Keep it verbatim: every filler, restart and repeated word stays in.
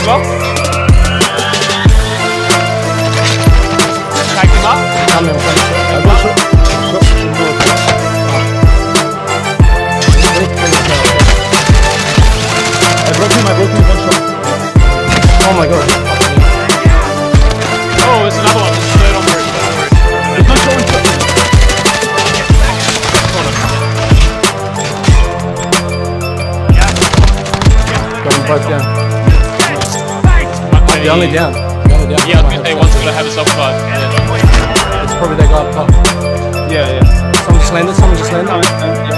as well. Tag him up. I'm in front. I got shot. Shot. I broke him, I broke him one shot. Oh my god. Oh, there's another one. There's third on the roof. There's no shot in shot. Got them both down. They're only down. They're only down. Yeah, I was going to say one's going to have a self-revive. It's probably that guy up top. Yeah, yeah. Someone just landed, someone just landed. Yeah.